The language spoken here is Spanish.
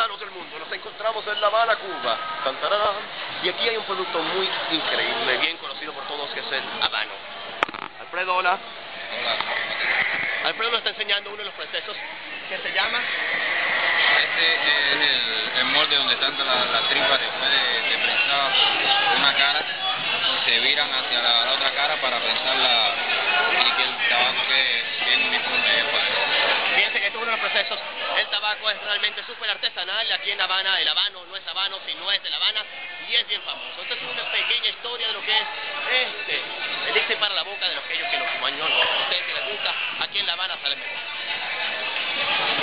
habanos del mundo. Nos encontramos en La Habana, Cuba. Tan, tararán. Y aquí hay un producto muy increíble, bien conocido por todos, que es el habano. Alfredo, hola. Hola. Alfredo nos está enseñando uno de los procesos que se llama... Este es el molde donde están las tripas después de prensar una cara, se viran hacia la otra cara para prensarla y que el tabaco quede bien uniforme. Fíjense que este es uno de los procesos. El tabaco es realmente súper artesanal. Aquí en La Habana el habano no es habano, sino es de La Habana y es bien famoso. Esta es una pequeña historia de lo que es el elixir para la boca de aquellos que lo fuman. A ustedes que les gusta, aquí en La Habana sale mejor.